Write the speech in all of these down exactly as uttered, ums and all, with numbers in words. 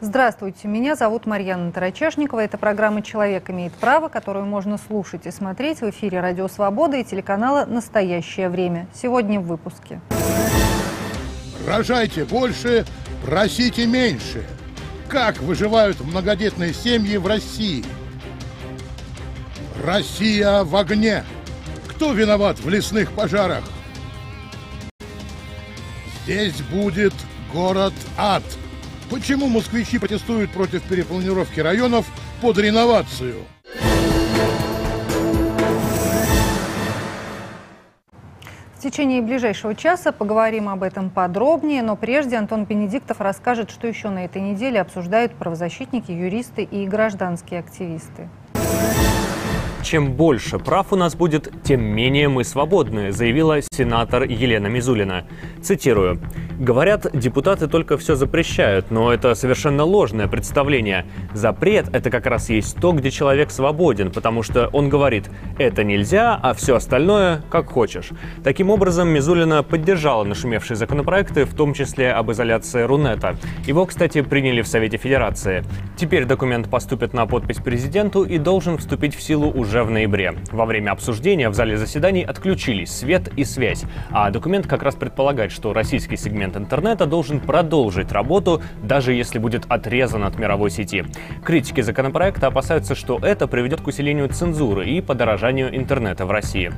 Здравствуйте, меня зовут Марьяна Тарачешникова. Это программа «Человек имеет право», которую можно слушать и смотреть в эфире «Радио Свобода» и телеканала «Настоящее время». Сегодня в выпуске. Рожайте больше, просите меньше. Как выживают многодетные семьи в России? Россия в огне. Кто виноват в лесных пожарах? Здесь будет город-ад. Почему москвичи протестуют против перепланировки районов под реновацию? В течение ближайшего часа поговорим об этом подробнее, но прежде Антон Бенедиктов расскажет, что еще на этой неделе обсуждают правозащитники, юристы и гражданские активисты. Чем больше прав у нас будет, тем менее мы свободны, заявила сенатор Елена Мизулина. Цитирую. «Говорят, депутаты только все запрещают, но это совершенно ложное представление. Запрет – это как раз есть то, где человек свободен, потому что он говорит, это нельзя, а все остальное как хочешь». Таким образом, Мизулина поддержала нашумевшие законопроекты, в том числе об изоляции Рунета. Его, кстати, приняли в Совете Федерации. Теперь документ поступит на подпись президенту и должен вступить в силу уже в ноябре. Во время обсуждения в зале заседаний отключились свет и связь, а документ как раз предполагает, что российский сегмент интернета должен продолжить работу, даже если будет отрезан от мировой сети. Критики законопроекта опасаются, что это приведет к усилению цензуры и подорожанию интернета в России.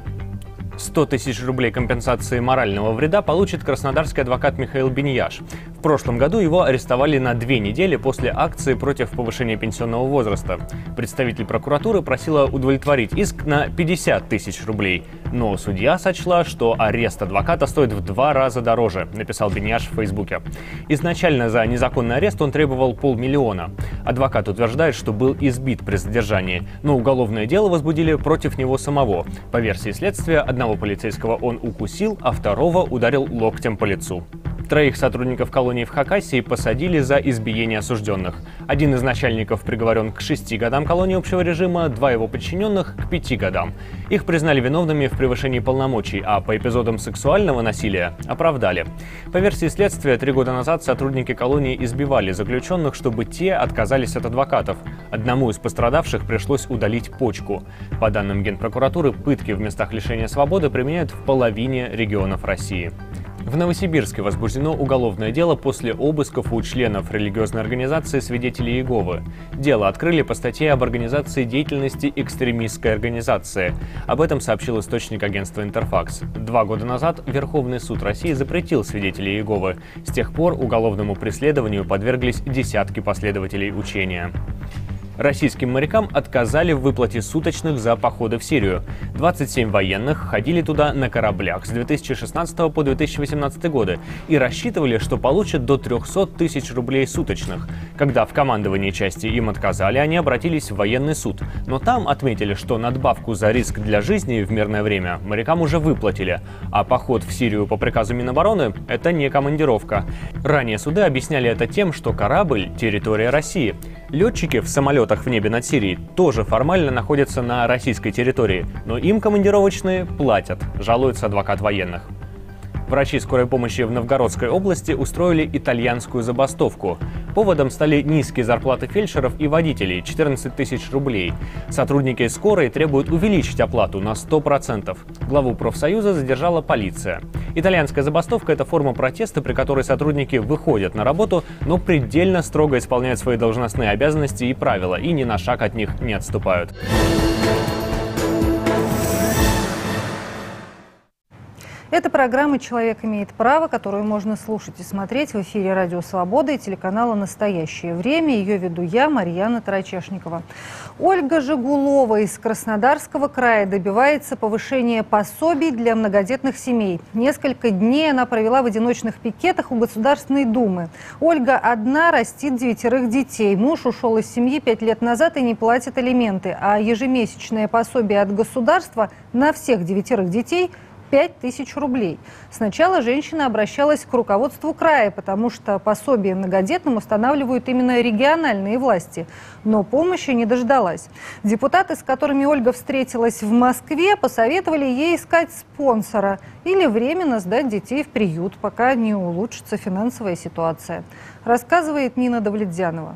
сто тысяч рублей компенсации морального вреда получит краснодарский адвокат Михаил Бенияш. В прошлом году его арестовали на две недели после акции против повышения пенсионного возраста. Представитель прокуратуры просила удовлетворить иск на пятьдесят тысяч рублей. Но судья сочла, что арест адвоката стоит в два раза дороже, написал Бенияш в Фейсбуке. Изначально за незаконный арест он требовал полмиллиона. Адвокат утверждает, что был избит при задержании, но уголовное дело возбудили против него самого. По версии следствия, одного полицейского он укусил, а второго ударил локтем по лицу. Троих сотрудников колонии в Хакасии посадили за избиение осужденных. Один из начальников приговорен к шести годам колонии общего режима, два его подчиненных – к пяти годам. Их признали виновными в превышении полномочий, а по эпизодам сексуального насилия оправдали. По версии следствия, три года назад сотрудники колонии избивали заключенных, чтобы те отказались от адвокатов. Одному из пострадавших пришлось удалить почку. По данным Генпрокуратуры, пытки в местах лишения свободы применяют в половине регионов России. В Новосибирске возбуждено уголовное дело после обысков у членов религиозной организации «Свидетели Иеговы». Дело открыли по статье об организации деятельности экстремистской организации. Об этом сообщил источник агентства «Интерфакс». Два года назад Верховный суд России запретил «Свидетелей Иеговы». С тех пор уголовному преследованию подверглись десятки последователей учения. Российским морякам отказали в выплате суточных за походы в Сирию. двадцать семь военных ходили туда на кораблях с две тысячи шестнадцатого по две тысячи восемнадцатый годы и рассчитывали, что получат до трёхсот тысяч рублей суточных. Когда в командовании части им отказали, они обратились в военный суд. Но там отметили, что надбавку за риск для жизни в мирное время морякам уже выплатили. А поход в Сирию по приказу Минобороны – это не командировка. Ранее суды объясняли это тем, что корабль – территория России. Летчики в самолетах в небе над Сирией тоже формально находятся на российской территории, но им командировочные платят, жалуется адвокат военных. Врачи скорой помощи в Новгородской области устроили итальянскую забастовку. Поводом стали низкие зарплаты фельдшеров и водителей – четырнадцать тысяч рублей. Сотрудники скорой требуют увеличить оплату на сто процентов. Главу профсоюза задержала полиция. Итальянская забастовка – это форма протеста, при которой сотрудники выходят на работу, но предельно строго исполняют свои должностные обязанности и правила, и ни на шаг от них не отступают. Это программа «Человек имеет право», которую можно слушать и смотреть в эфире «Радио Свобода» и телеканала «Настоящее время». Ее веду я, Марьяна Тарачешникова. Ольга Жигулова из Краснодарского края добивается повышения пособий для многодетных семей. Несколько дней она провела в одиночных пикетах у Государственной Думы. Ольга одна растит девятерых детей. Муж ушел из семьи пять лет назад и не платит алименты. А ежемесячное пособие от государства на всех девятерых детей – пять тысяч рублей. Сначала женщина обращалась к руководству края, потому что пособие многодетным устанавливают именно региональные власти. Но помощи не дождалась. Депутаты, с которыми Ольга встретилась в Москве, посоветовали ей искать спонсора или временно сдать детей в приют, пока не улучшится финансовая ситуация. Рассказывает Нина Давлетзянова.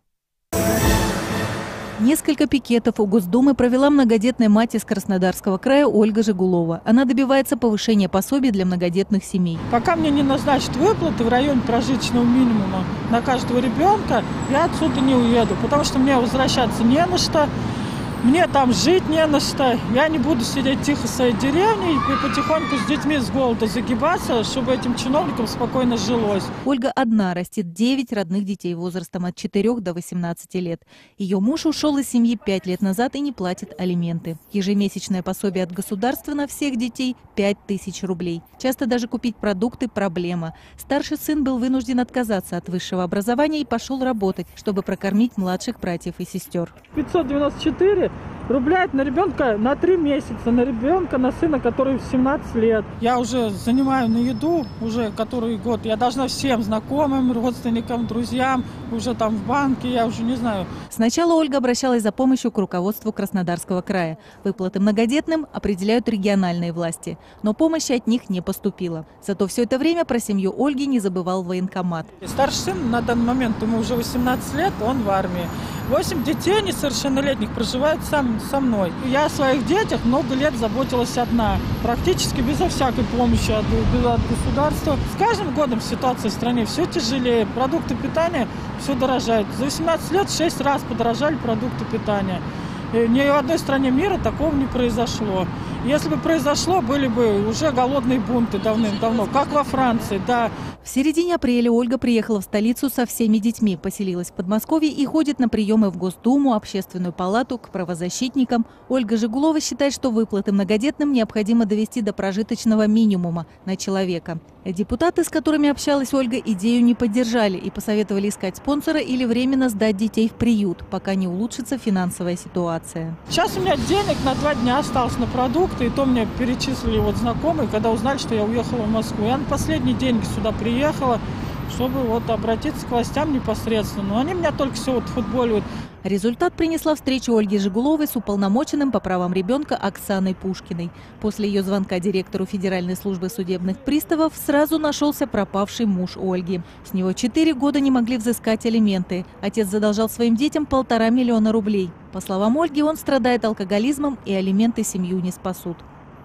Несколько пикетов у Госдумы провела многодетная мать из Краснодарского края Ольга Жигулова. Она добивается повышения пособий для многодетных семей. Пока мне не назначат выплаты в районе прожиточного минимума на каждого ребенка, я отсюда не уеду, потому что мне возвращаться не на что. Мне там жить не на что. Я не буду сидеть тихо в своей деревне и потихоньку с детьми с голода загибаться, чтобы этим чиновникам спокойно жилось. Ольга одна растит девять родных детей возрастом от четырёх до восемнадцати лет. Ее муж ушел из семьи пять лет назад и не платит алименты. Ежемесячное пособие от государства на всех детей – пять тысяч рублей. Часто даже купить продукты – проблема. Старший сын был вынужден отказаться от высшего образования и пошел работать, чтобы прокормить младших братьев и сестер. пятьсот девяносто четыре рубля на ребенка на три месяца, на ребенка, на сына, который в семнадцать лет. Я уже занимаю на еду уже который год. Я должна всем знакомым, родственникам, друзьям, уже там в банке, я уже не знаю. Сначала Ольга обращалась за помощью к руководству Краснодарского края. Выплаты многодетным определяют региональные власти. Но помощи от них не поступило. Зато все это время про семью Ольги не забывал военкомат. Старший сын на данный момент, ему уже восемнадцать лет, он в армии. Восемь детей несовершеннолетних проживают сам, со мной. Я о своих детях много лет заботилась одна, практически безо всякой помощи от, от государства. С каждым годом ситуация в стране все тяжелее, продукты питания все дорожают. За восемнадцать лет шесть раз подорожали продукты питания. И ни в одной стране мира такого не произошло. Если бы произошло, были бы уже голодные бунты давным-давно, как во Франции, да. В середине апреля Ольга приехала в столицу со всеми детьми, поселилась в Подмосковье и ходит на приемы в Госдуму, Общественную палату, к правозащитникам. Ольга Жигулова считает, что выплаты многодетным необходимо довести до прожиточного минимума на человека. Депутаты, с которыми общалась Ольга, идею не поддержали и посоветовали искать спонсора или временно сдать детей в приют, пока не улучшится финансовая ситуация. Сейчас у меня денег на два дня осталось на продукты, и то мне перечислили вот знакомые, когда узнали, что я уехала в Москву. Я на последние деньги сюда приехала, чтобы вот обратиться к властям непосредственно. Но они меня только все вот футболивают. Результат принесла встреча Ольги Жигуловой с уполномоченным по правам ребенка Оксаной Пушкиной. После ее звонка директору Федеральной службы судебных приставов сразу нашелся пропавший муж Ольги. С него четыре года не могли взыскать алименты. Отец задолжал своим детям полтора миллиона рублей. По словам Ольги, он страдает алкоголизмом, и алименты семью не спасут.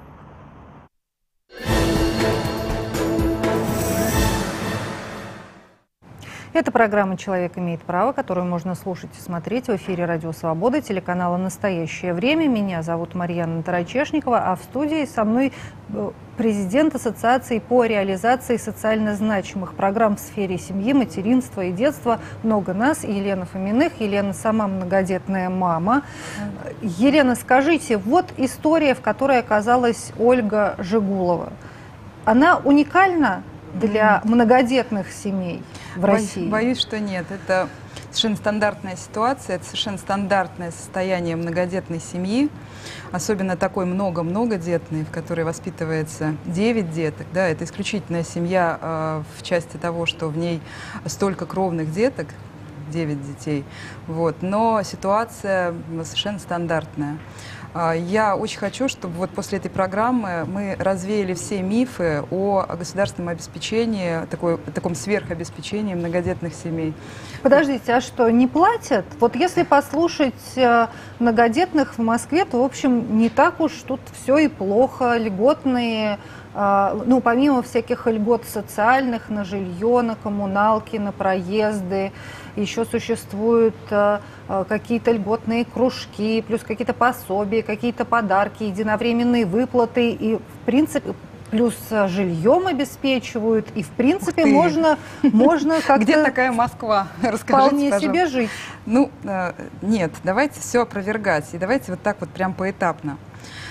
Это программа «Человек имеет право», которую можно слушать и смотреть в эфире «Радио Свобода», телеканала «Настоящее время». Меня зовут Марьяна Тарачешникова, а в студии со мной президент Ассоциации по реализации социально значимых программ в сфере семьи, материнства и детства «Много нас» Елена Фоминых. Елена сама многодетная мама. Елена, скажите, вот история, в которой оказалась Ольга Жигулова. Она уникальна для многодетных семей в России? Боюсь, что нет. Это совершенно стандартная ситуация, это совершенно стандартное состояние многодетной семьи, особенно такой много-многодетной, в которой воспитывается девять деток. Да, это исключительная семья э, в части того, что в ней столько кровных деток, девять детей. Вот. Но ситуация совершенно стандартная. Я очень хочу, чтобы вот после этой программы мы развеяли все мифы о государственном обеспечении, такой, таком сверхобеспечении многодетных семей. Подождите, а что, не платят? Вот если послушать многодетных в Москве, то, в общем, не так уж тут все и плохо. Льготные, ну, помимо всяких льгот социальных, на жилье, на коммуналки, на проезды, еще существуют какие-то льготные кружки, плюс какие-то пособия, какие-то подарки, единовременные выплаты, и, в принципе, плюс жильем обеспечивают, и, в принципе, можно, можно как-то... Где такая Москва? Расскажите, вполне пожалуйста. себе жить. Ну, нет, давайте все опровергать, и давайте вот так вот прям поэтапно.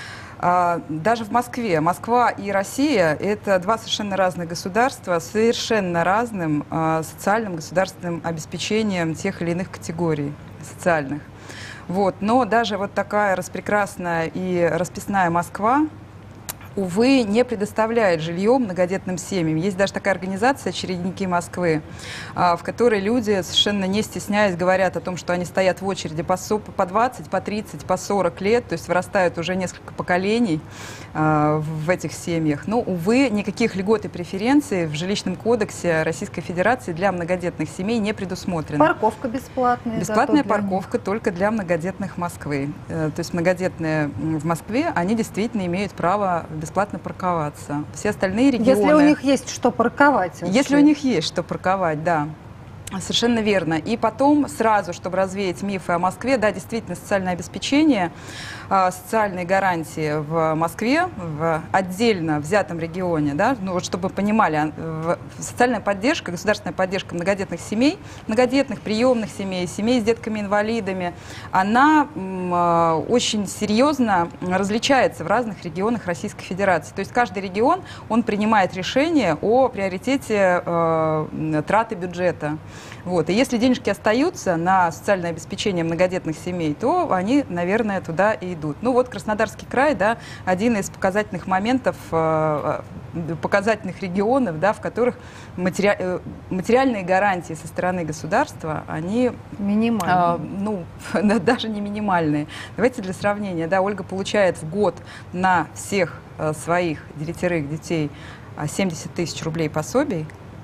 Даже в Москве. Москва и Россия – это два совершенно разных государства с совершенно разным социальным государственным обеспечением тех или иных категорий социальных. Вот. Но даже вот такая распрекрасная и расписная Москва увы, не предоставляет жилье многодетным семьям. Есть даже такая организация «Чередники Москвы», в которой люди, совершенно не стесняясь, говорят о том, что они стоят в очереди по двадцать, по тридцать, по сорок лет, то есть вырастают уже несколько поколений в этих семьях. Но, увы, никаких льгот и преференций в жилищном кодексе Российской Федерации для многодетных семей не предусмотрено. Парковка бесплатная. Бесплатная парковка только для многодетных Москвы. То есть многодетные в Москве, они действительно имеют право бесплатно парковаться. Все остальные регионы... Если у них есть что парковать. Вообще. Если у них есть что парковать, да. Совершенно верно. И потом сразу, чтобы развеять мифы о Москве, да, действительно, социальное обеспечение, социальные гарантии в Москве, в отдельно взятом регионе, да, ну вот чтобы понимали, социальная поддержка, государственная поддержка многодетных семей, многодетных приемных семей, семей с детками-инвалидами, она очень серьезно различается в разных регионах Российской Федерации. То есть каждый регион, он принимает решение о приоритете э, траты бюджета. Вот. И если денежки остаются на социальное обеспечение многодетных семей, то они, наверное, туда и идут. Ну вот Краснодарский край, да, один из показательных моментов, э, показательных регионов, да, в которых матери... э, материальные гарантии со стороны государства, они минимальные. Э, ну, даже не минимальные. Давайте для сравнения, да, Ольга получает в год на всех э, своих девятерых детей семьдесят тысяч рублей пособий.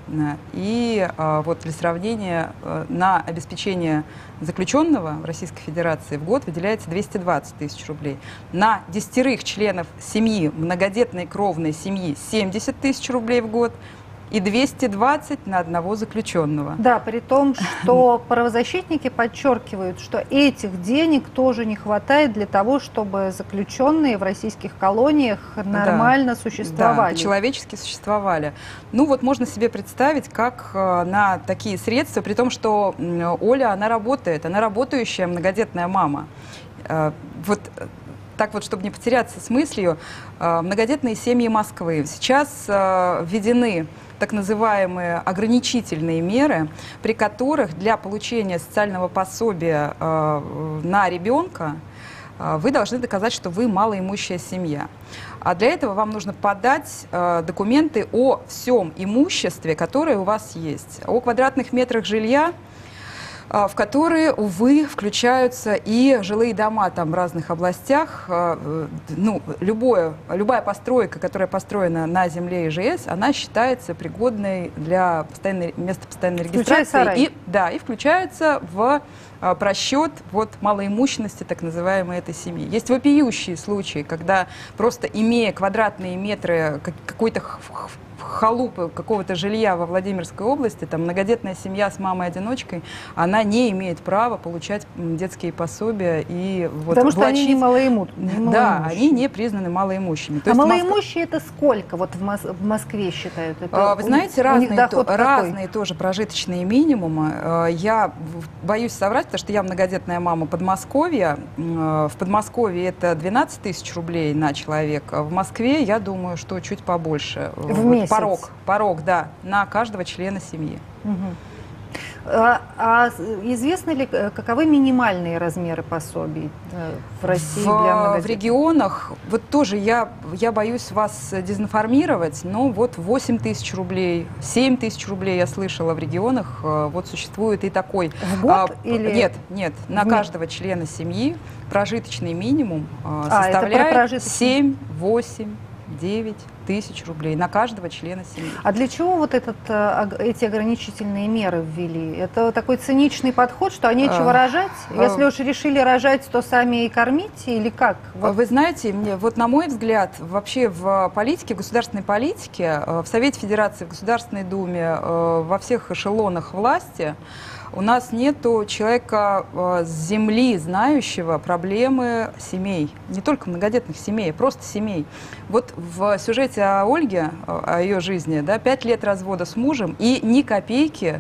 И а, вот для сравнения, а, на обеспечение заключенного в Российской Федерации в год выделяется двести двадцать тысяч рублей. На десятерых членов семьи, многодетной кровной семьи, семьдесят тысяч рублей в год. И двести двадцать на одного заключенного. Да, при том, что правозащитники подчеркивают, что этих денег тоже не хватает для того, чтобы заключенные в российских колониях нормально да, существовали. Да, человечески существовали. Ну вот можно себе представить, как на такие средства, при том, что Оля, она работает, она работающая многодетная мама. Вот так вот, чтобы не потеряться с мыслью, многодетные семьи Москвы сейчас введены так называемые ограничительные меры, при которых для получения социального пособия э, на ребенка э, вы должны доказать, что вы малоимущая семья. А для этого вам нужно подать э, документы о всем имуществе, которое у вас есть, о квадратных метрах жилья, в которые, увы, включаются и жилые дома там в разных областях. Ну, любое, любая постройка, которая построена на земле ИЖС, она считается пригодной для постоянной, места постоянной регистрации. И, да, и включается в просчет вот, малоимущенности, так называемой, этой семьи. Есть вопиющие случаи, когда просто имея квадратные метры какой-то халупы, какого-то жилья во Владимирской области, там многодетная семья с мамой-одиночкой, она не имеет права получать детские пособия и вот потому что влачить... они не малоимущие. Да, они не признаны малоимущими. То а Москва... малоимущие это сколько вот в, Мос... в Москве считают? Это а, вы знаете, у... разные, у то, разные тоже прожиточные минимумы. Я боюсь соврать, потому что я многодетная мама Подмосковья. В Подмосковье это двенадцать тысяч рублей на человека. В Москве, я думаю, что чуть побольше. В месяц? Порог, порог, да, на каждого члена семьи. Угу. А, а известно ли, каковы минимальные размеры пособий в России в, для многодетных? В регионах, вот тоже я, я боюсь вас дезинформировать, но вот восемь тысяч рублей, семь тысяч рублей я слышала в регионах, вот существует и такой. В год а, или? Нет, нет, на в каждого члена семьи прожиточный минимум а, а, составляет семь, восемь, девять тысяч рублей на каждого члена семьи. А для чего вот этот, эти ограничительные меры ввели? Это такой циничный подход, что нечего а, рожать? Если а, уж решили рожать, то сами и кормите, или как? Вот. Вы знаете, мне, вот на мой взгляд, вообще в политике, в государственной политике, в Совете Федерации, в Государственной Думе, во всех эшелонах власти у нас нету человека с земли, знающего проблемы семей. Не только многодетных семей, а просто семей. Вот в сюжете о Ольге, о ее жизни, да, пять лет развода с мужем и ни копейки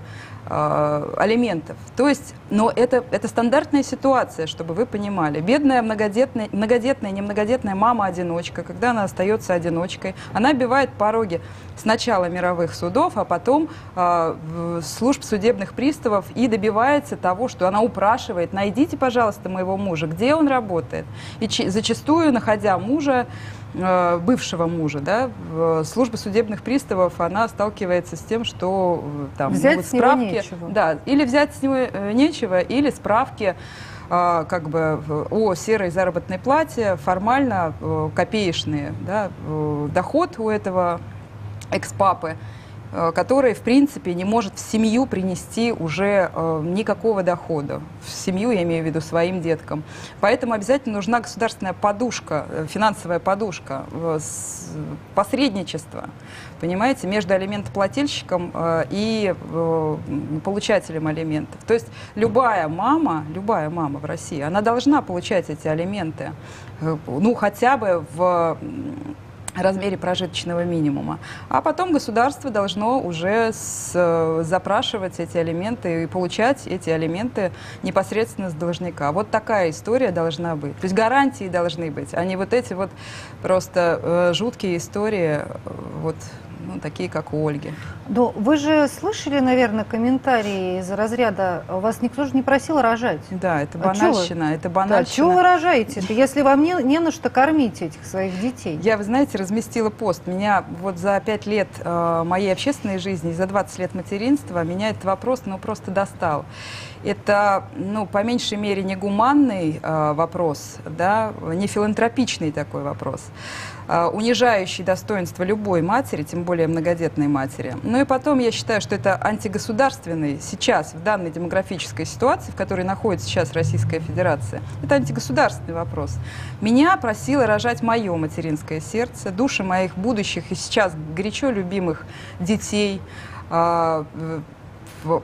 э, алиментов. То есть, но это, это стандартная ситуация, чтобы вы понимали. Бедная многодетная, многодетная, немногодетная мама-одиночка, когда она остается одиночкой, она оббивает пороги сначала мировых судов, а потом э, служб судебных приставов и добивается того, что она упрашивает: найдите, пожалуйста, моего мужа, где он работает. И зачастую, находя мужа, э, бывшего мужа, да, служба судебных приставов, она сталкивается с тем, что там взять могут с него справки, нечего. Да, или взять с него нечего, или справки э, как бы о серой заработной плате, формально э, копеечные, да, э, доход у этого экс-папы, который, в принципе, не может в семью принести уже э, никакого дохода. В семью, я имею в виду, своим деткам. Поэтому обязательно нужна государственная подушка, финансовая подушка, э, с, посредничество, понимаете, между алиментоплательщиком э, и э, получателем алиментов. То есть любая мама, любая мама в России, она должна получать эти алименты, э, ну, хотя бы в размере прожиточного минимума. А потом государство должно уже с, запрашивать эти алименты и получать эти алименты непосредственно с должника. Вот такая история должна быть. То есть гарантии должны быть, а не вот эти вот просто э, жуткие истории, э, вот, ну, такие, как у Ольги. Но вы же слышали, наверное, комментарии из разряда «Вас никто же не просил рожать». Да, это А банальщина, вы, это банальщина. Да, чего вы рожаете-то, если вам не, не на что кормить этих своих детей? Я, вы знаете, разместила пост. Меня вот за пять лет э, моей общественной жизни, за двадцать лет материнства, меня этот вопрос, ну, просто достал. Это, ну, по меньшей мере, не гуманный э, вопрос, да, не филантропичный такой вопрос, э, унижающий достоинство любой матери, тем более многодетной матери. Ну и потом я считаю, что это антигосударственный сейчас, в данной демографической ситуации, в которой находится сейчас Российская Федерация, это антигосударственный вопрос. Меня просило рожать мое материнское сердце, души моих будущих и сейчас горячо любимых детей, э, в,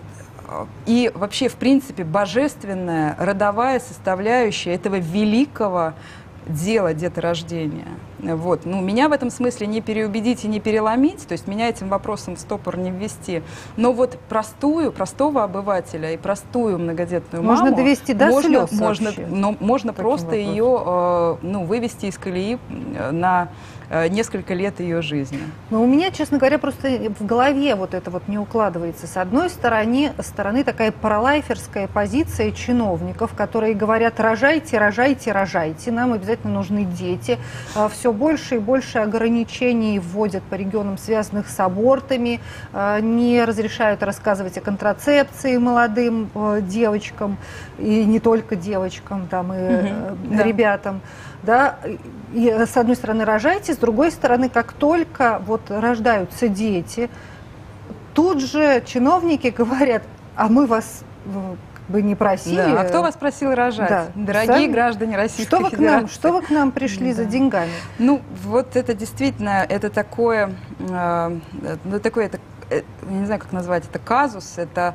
и вообще, в принципе, божественная родовая составляющая этого великого дела деторождения. Вот. Ну, меня в этом смысле не переубедить и не переломить, то есть меня этим вопросом в стопор не ввести. Но вот простую, простого обывателя и простую многодетную можно маму довести до можно, слез можно, вообще, но, можно просто вопросом. ее э, ну, вывести из колеи на несколько лет ее жизни. Но у меня, честно говоря, просто в голове вот это вот не укладывается. С одной стороны, стороны такая пролайферская позиция чиновников, которые говорят: рожайте, рожайте, рожайте, нам обязательно нужны дети. Все больше и больше ограничений вводят по регионам, связанных с абортами, не разрешают рассказывать о контрацепции молодым девочкам, и не только девочкам, там, и угу, ребятам. Да, и с одной стороны рожайте, с другой стороны, как только вот рождаются дети, тут же чиновники говорят: а мы вас как бы не просили. Да, а кто вас просил рожать? Да. Дорогие Сами... граждане Российской что вы Федерации. К нам, что вы к нам пришли да. за деньгами? Ну, вот это действительно, это такое, э, ну, такое, это, я не знаю, как назвать, это казус, это...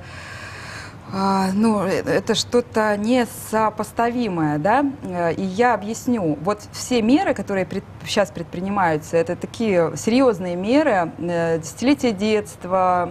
Ну, это что-то несопоставимое, да, и я объясню. Вот все меры, которые пред, сейчас предпринимаются, это такие серьезные меры, десятилетие детства,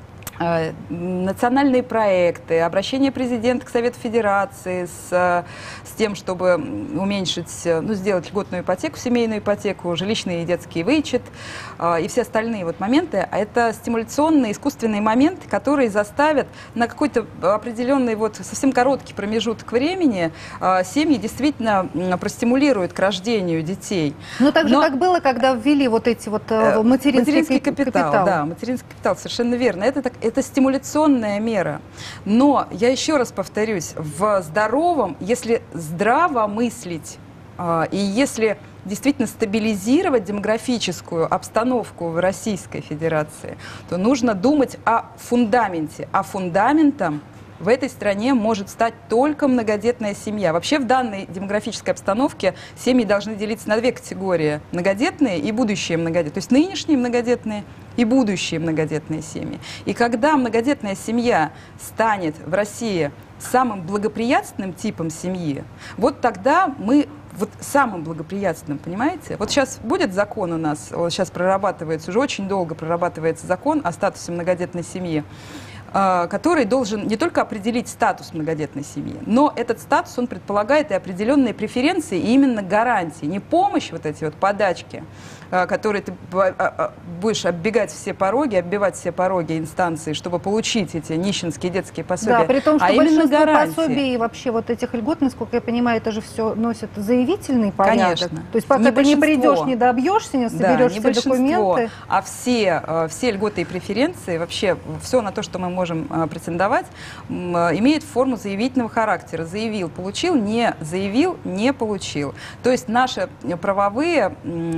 национальные проекты, обращение президента к Совету Федерации с, с тем, чтобы уменьшить, ну, сделать льготную ипотеку, семейную ипотеку, жилищный и детский вычет и все остальные вот моменты. А это стимуляционные, искусственные моменты, которые заставят на какой-то определенный, вот совсем короткий промежуток времени семьи действительно простимулируют к рождению детей. Ну, так же, Но, как было, когда ввели вот эти вот материнский, материнский капитал. капитал. Да, материнский капитал, совершенно верно. Это так. Это стимуляционная мера. Но, я еще раз повторюсь, в здоровом, если здраво мыслить, э, и если действительно стабилизировать демографическую обстановку в Российской Федерации, то нужно думать о фундаменте. А фундаментом в этой стране может стать только многодетная семья. Вообще в данной демографической обстановке семьи должны делиться на две категории. Многодетные и будущие многодетные. То есть нынешние многодетные и будущие многодетные семьи. И когда многодетная семья станет в России самым благоприятным типом семьи, вот тогда мы вот самым благоприятным, понимаете? Вот сейчас будет закон у нас, вот сейчас прорабатывается, уже очень долго прорабатывается закон о статусе многодетной семьи, который должен не только определить статус многодетной семьи, но этот статус, он предполагает и определенные преференции, и именно гарантии, не помощь, вот эти вот подачки, который ты будешь оббегать все пороги, оббивать все пороги инстанции, чтобы получить эти нищенские детские пособия. Да, при том, что а большинство гарантии. пособий и вообще вот этих льгот, насколько я понимаю, это же все носит заявительный порядок. Конечно. То есть пока не ты не придешь, не добьешься, не соберешь да, не все документы. А все, все льготы и преференции, вообще все на то, что мы можем претендовать, имеет форму заявительного характера. Заявил, получил, не заявил, не получил. То есть наши правовые...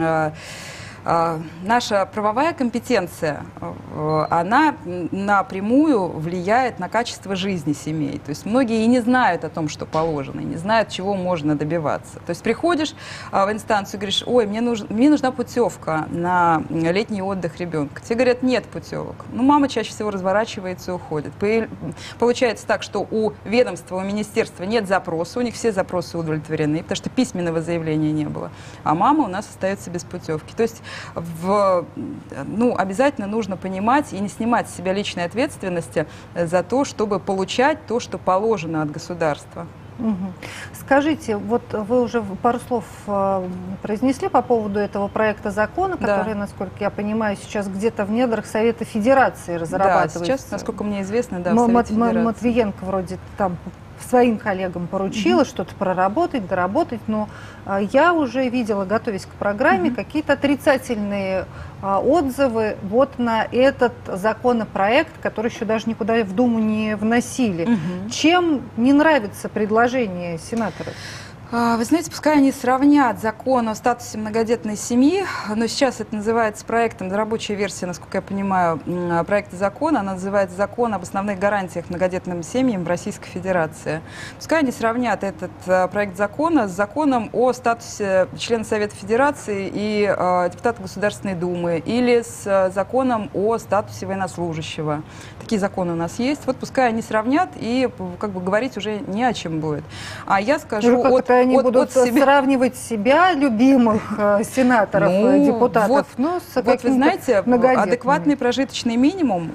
Наша правовая компетенция, она напрямую влияет на качество жизни семей. То есть многие и не знают о том, что положено, и не знают, чего можно добиваться. То есть приходишь в инстанцию и говоришь: ой, мне, нужен, мне нужна путевка на летний отдых ребенка. Тебе говорят: нет путевок. Ну, мама чаще всего разворачивается и уходит. Получается так, что у ведомства, у министерства нет запроса, у них все запросы удовлетворены, потому что письменного заявления не было. А мама у нас остается без путевки. То есть В, ну, обязательно нужно понимать и не снимать с себя личной ответственности за то, чтобы получать то, что положено от государства. Угу. Скажите, вот вы уже пару слов произнесли по поводу этого проекта закона, который, да. насколько я понимаю, сейчас где-то в недрах Совета Федерации разрабатывается. Да, сейчас, насколько мне известно, да, в М- Совете Федерации. Матвиенко вроде там своим коллегам поручила mm-hmm. что-то проработать, доработать, но а, я уже видела, готовясь к программе, mm-hmm. какие-то отрицательные а, отзывы вот на этот законопроект, который еще даже никуда в Думу не вносили. Mm-hmm. Чем не нравится предложение сенаторов? Вы знаете, пускай они сравнят закон о статусе многодетной семьи, но сейчас это называется проектом, рабочая версия, насколько я понимаю, проекта закона, она называется «Закон об основных гарантиях многодетным семьям в Российской Федерации». Пускай они сравнят этот проект закона с законом о статусе члена Совета Федерации и э, депутата Государственной Думы или с законом о статусе военнослужащего. Такие законы у нас есть. Вот пускай они сравнят, и как бы говорить уже не о чем будет. А я скажу ну, от... они от, будут от себя... сравнивать себя, любимых э, сенаторов, ну, депутатов, вот, ну, с вот вы знаете, адекватный прожиточный минимум,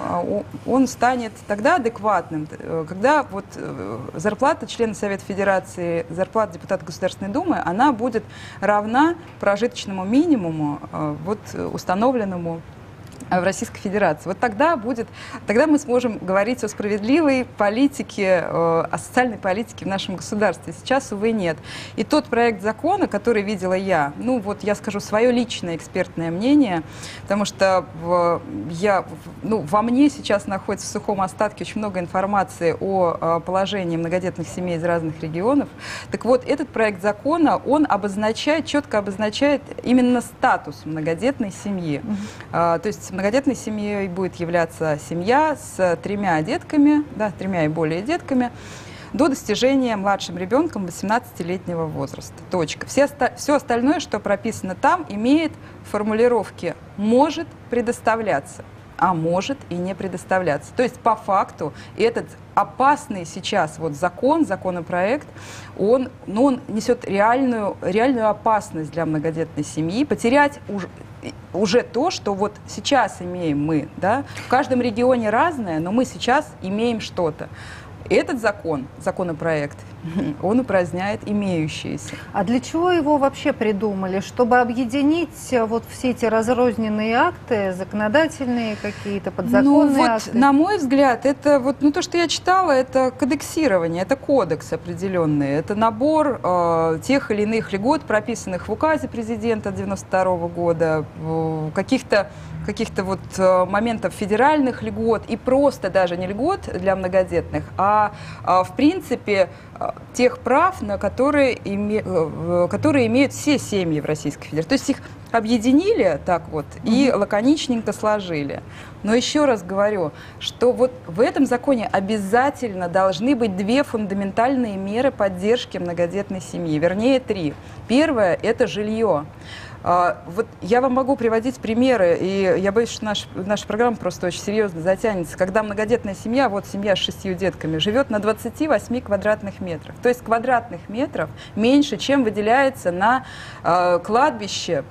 он станет тогда адекватным, когда вот зарплата члена Совета Федерации, зарплата депутата Государственной Думы, она будет равна прожиточному минимуму, вот, установленному в Российской Федерации. Вот тогда будет, тогда мы сможем говорить о справедливой политике, о социальной политике в нашем государстве. Сейчас, увы, нет. И тот проект закона, который видела я, ну вот я скажу свое личное экспертное мнение, потому что в, я, ну, во мне сейчас находится в сухом остатке очень много информации о положении многодетных семей из разных регионов. Так вот, этот проект закона, он обозначает, четко обозначает именно статус многодетной семьи. Mm-hmm. а, то есть многодетной семьей будет являться семья с тремя детками, да, тремя и более детками, до достижения младшим ребенком восемнадцатилетнего возраста. Точка. Все, все остальное, что прописано там, имеет формулировки «может предоставляться», а может и не предоставляться. То есть по факту этот опасный сейчас вот закон, законопроект, он, ну, он несет реальную, реальную опасность для многодетной семьи. Потерять уже, уже то, что вот сейчас имеем мы. Да? В каждом регионе разное, но мы сейчас имеем что-то. Этот закон, законопроект, он упраздняет имеющиеся. А для чего его вообще придумали? Чтобы объединить вот все эти разрозненные акты, законодательные какие-то, подзаконные ну, вот, акты? На мой взгляд, это вот, ну, то, что я читала, это кодексирование, это кодекс определенный, это набор э, тех или иных льгот, прописанных в указе президента девяносто второго года, э, каких-то каких-то вот э, моментов федеральных льгот и просто даже не льгот для многодетных, а, а в принципе э, тех прав, на которые, име, э, которые имеют все семьи в Российской Федерации. То есть их объединили так вот mm-hmm. и лаконичненько сложили. Но еще раз говорю, что вот в этом законе обязательно должны быть две фундаментальные меры поддержки многодетной семьи, вернее три. Первое – это жилье. Uh, вот я вам могу приводить примеры, и я боюсь, что наш, наша программа просто очень серьезно затянется. Когда многодетная семья, вот семья с шестью детками, живет на двадцати восьми квадратных метрах. То есть квадратных метров меньше, чем выделяется на uh, кладбище,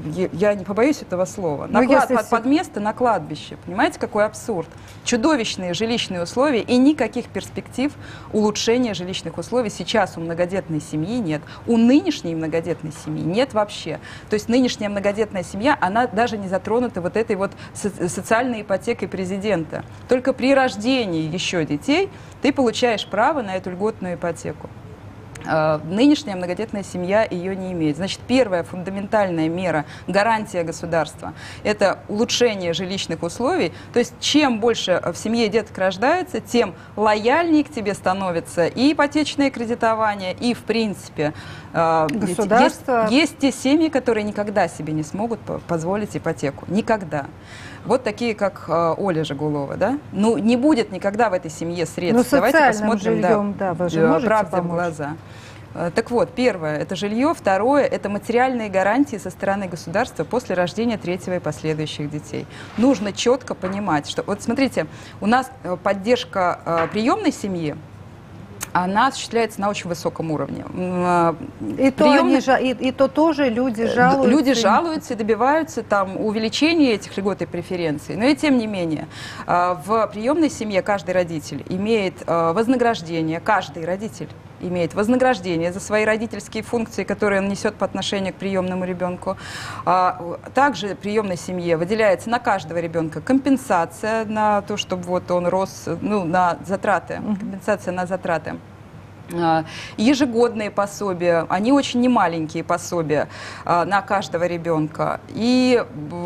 я не побоюсь этого слова, на клад, под, под место на кладбище. Понимаете, какой абсурд? Чудовищные жилищные условия и никаких перспектив улучшения жилищных условий сейчас у многодетной семьи нет. У нынешней многодетной семьи нет вообще. То есть нынешняя многодетная семья, она даже не затронута вот этой вот со- социальной ипотекой президента. Только при рождении еще детей ты получаешь право на эту льготную ипотеку. Нынешняя многодетная семья ее не имеет. Значит, первая фундаментальная мера, гарантия государства, это улучшение жилищных условий. То есть, чем больше в семье деток рождается, тем лояльнее к тебе становится и ипотечное кредитование, и, в принципе, государство. Есть, есть те семьи, которые никогда себе не смогут позволить ипотеку. Никогда. Вот такие, как э, Оля Жигулова, да? Ну, не будет никогда в этой семье средств. Ну, Давайте посмотрим, жильем, да, да, вы же можете правде помочь? в глаза. Э, Так вот, первое – это жилье, второе – это материальные гарантии со стороны государства после рождения третьего и последующих детей. Нужно четко понимать, что… Вот смотрите, у нас поддержка э, приемной семьи, она осуществляется на очень высоком уровне. И то, Приемный... они, жа- и, и то тоже люди жалуются. Люди жалуются и добиваются там увеличения этих льгот и преференций. Но и тем не менее, в приемной семье каждый родитель имеет вознаграждение, каждый родитель имеет вознаграждение за свои родительские функции, которые он несет по отношению к приемному ребенку. Также приемной семье выделяется на каждого ребенка компенсация на то, чтобы вот он рос, ну, на затраты, компенсация на затраты. Ежегодные пособия, они очень немаленькие пособия на каждого ребенка. И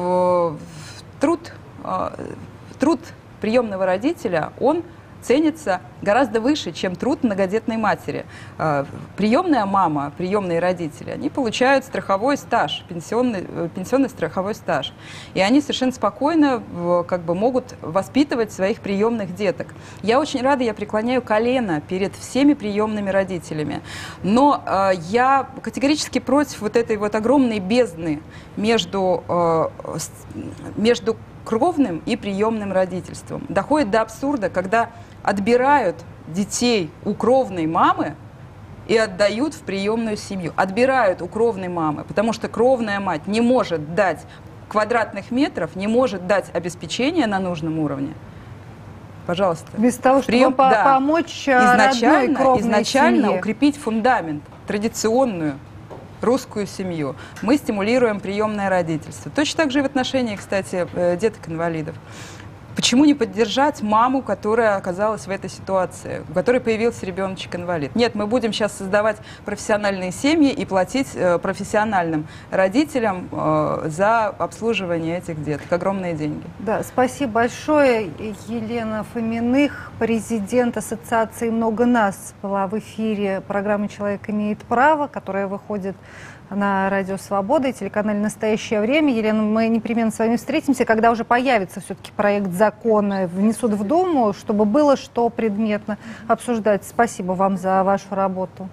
труд, труд приемного родителя, он ценится гораздо выше, чем труд многодетной матери. Приемная мама, приемные родители, они получают страховой стаж, пенсионный, пенсионный страховой стаж. И они совершенно спокойно как бы, могут воспитывать своих приемных деток. Я очень рада, я преклоняю колено перед всеми приемными родителями. Но э, я категорически против вот этой вот огромной бездны между, э, между кровным и приемным родительством. Доходит до абсурда, когда отбирают детей у кровной мамы и отдают в приемную семью. Отбирают у кровной мамы, потому что кровная мать не может дать квадратных метров, не может дать обеспечение на нужном уровне. Пожалуйста. Без того, чтобы Прием, по- да. помочь изначально, родной кровной изначально семье. укрепить фундамент, традиционную русскую семью. Мы стимулируем приемное родительство. Точно так же и в отношении, кстати, деток-инвалидов. Почему не поддержать маму, которая оказалась в этой ситуации, у которой появился ребеночек-инвалид? Нет, мы будем сейчас создавать профессиональные семьи и платить э, профессиональным родителям э, за обслуживание этих деток. Огромные деньги. Да, спасибо большое. Елена Фоминых, президент Ассоциации «Много нас», была в эфире программы «Человек имеет право», которая выходит на Радио Свобода и телеканале «Настоящее время». Елена, мы непременно с вами встретимся, когда уже появится все-таки проект закона, внесут в Думу, чтобы было что предметно обсуждать. Спасибо вам за вашу работу.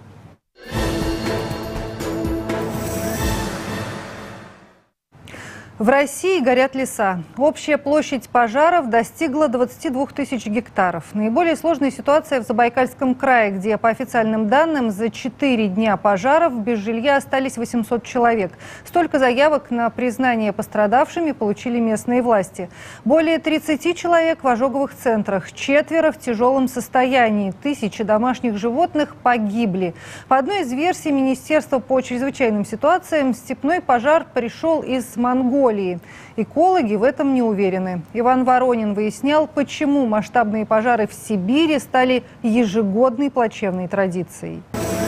В России горят леса. Общая площадь пожаров достигла двадцати двух тысяч гектаров. Наиболее сложная ситуация в Забайкальском крае, где, по официальным данным, за четыре дня пожаров без жилья остались восемьсот человек. Столько заявок на признание пострадавшими получили местные власти. Более тридцати человек в ожоговых центрах, четверо в тяжелом состоянии. Тысячи домашних животных погибли. По одной из версий Министерства по чрезвычайным ситуациям, степной пожар пришел из Монголии. Экологи в этом не уверены. Иван Воронин выяснял, почему масштабные пожары в Сибири стали ежегодной плачевной традицией.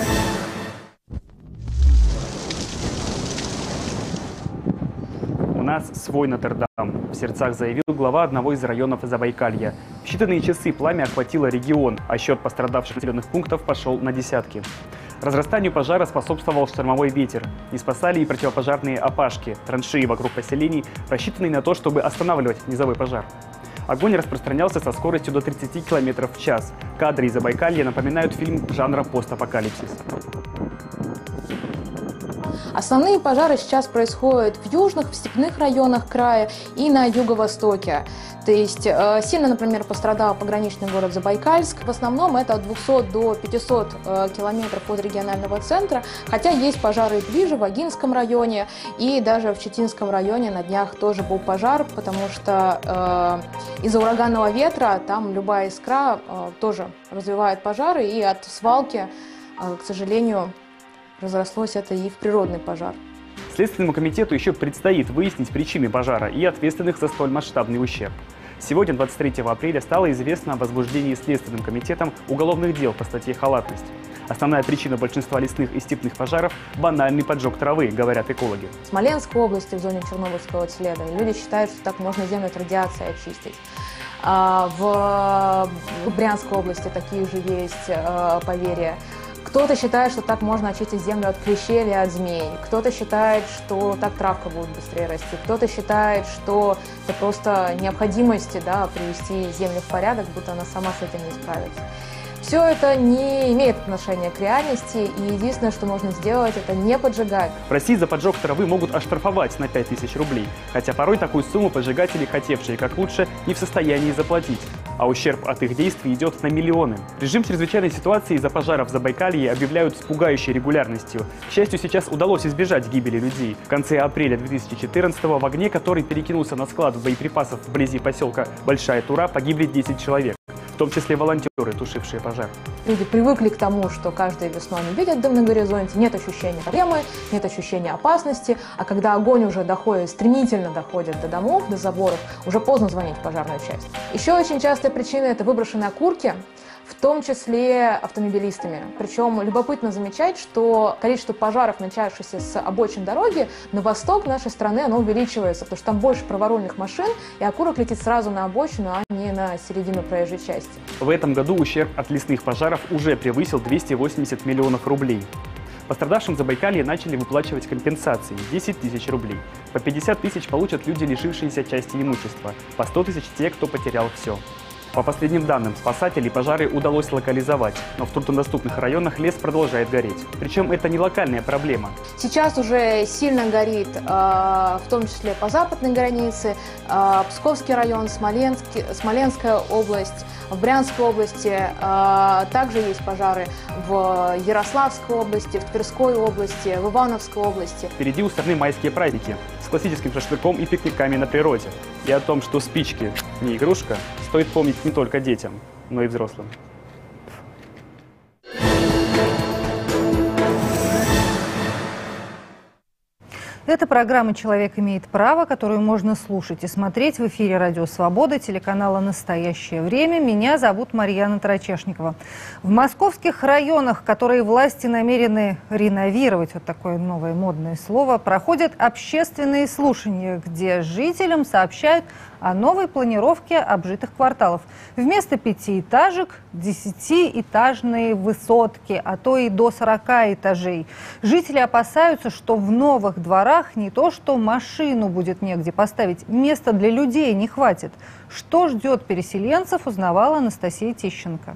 У нас свой Нотр-Дам, в сердцах заявил глава одного из районов Забайкалья. В считанные часы пламя охватило регион, а счет пострадавших населенных пунктов пошел на десятки. Разрастанию пожара способствовал штормовой ветер. Не спасали и противопожарные опашки, траншеи вокруг поселений, рассчитанные на то, чтобы останавливать низовой пожар. Огонь распространялся со скоростью до тридцати километров в час. Кадры из Забайкалья напоминают фильм жанра постапокалипсис. Основные пожары сейчас происходят в южных, в степных районах края и на юго-востоке. То есть э, сильно, например, пострадал пограничный город Забайкальск. В основном это от двухсот до пятисот э, километров от регионального центра. Хотя есть пожары ближе, в Агинском районе и даже в Читинском районе на днях тоже был пожар, потому что э, из-за ураганного ветра там любая искра э, тоже развивает пожары, и от свалки, э, к сожалению, разрослось это и в природный пожар. Следственному комитету еще предстоит выяснить причины пожара и ответственных за столь масштабный ущерб. Сегодня, двадцать третьего апреля, стало известно о возбуждении Следственным комитетом уголовных дел по статье «Халатность». Основная причина большинства лесных и степных пожаров – банальный поджог травы, говорят экологи. В Смоленской области, в зоне Чернобыльского следа, люди считают, что так можно землю от радиации очистить. В Брянской области такие же есть поверья. Кто-то считает, что так можно очистить землю от клещей или от змей. Кто-то считает, что так травка будет быстрее расти. Кто-то считает, что это просто необходимость, да, привести землю в порядок, будто она сама с этим не справится. Все это не имеет отношения к реальности, и единственное, что можно сделать, это не поджигать. В России за поджог травы могут оштрафовать на пять тысяч рублей, хотя порой такую сумму поджигатели, хотевшие как лучше, не в состоянии заплатить. А ущерб от их действий идет на миллионы. Режим чрезвычайной ситуации из-за пожаров в Забайкалье объявляют с пугающей регулярностью. К счастью, сейчас удалось избежать гибели людей. В конце апреля две тысячи четырнадцатого в огне, который перекинулся на склад боеприпасов вблизи поселка Большая Тура, погибли десять человек, в том числе волонтеры, тушившие пожар. Люди привыкли к тому, что каждой весной они видят дым на горизонте, нет ощущения проблемы, нет ощущения опасности, а когда огонь уже доходит, стремительно доходит до домов, до заборов, уже поздно звонить в пожарную часть. Еще очень частая причина – это выброшенные окурки, в том числе автомобилистами. Причем любопытно замечать, что количество пожаров, начавшихся с обочин дороги, на восток нашей страны оно увеличивается, потому что там больше праворульных машин, и окурок летит сразу на обочину, а не на середину проезжей части. В этом году ущерб от лесных пожаров уже превысил двести восемьдесят миллионов рублей. Пострадавшим в Забайкалье начали выплачивать компенсации – десять тысяч рублей. По пятьдесят тысяч получат люди, лишившиеся части имущества, по сто тысяч те, кто потерял все. По последним данным спасателей, пожары удалось локализовать, но в труднодоступных районах лес продолжает гореть. Причем это не локальная проблема. Сейчас уже сильно горит, э, в том числе по западной границе, э, Псковский район, Смоленский, Смоленская область, в Брянской области. Э, также есть пожары в Ярославской области, в Тверской области, в Ивановской области. Впереди у страны майские праздники с классическим шашлыком и пикниками на природе. И о том, что спички не игрушка, стоит помнить не только детям, но и взрослым. Это программа «Человек имеет право», которую можно слушать и смотреть в эфире «Радио Свобода», телеканала «Настоящее время». Меня зовут Марьяна Тарачешникова. В московских районах, которые власти намерены реновировать, вот такое новое модное слово, проходят общественные слушания, где жителям сообщают о новой планировке обжитых кварталов. Вместо пятиэтажек – десятиэтажные высотки, а то и до сорока этажей. Жители опасаются, что в новых дворах не то что машину будет негде поставить, места для людей не хватит. Что ждет переселенцев, узнавала Анастасия Тищенко.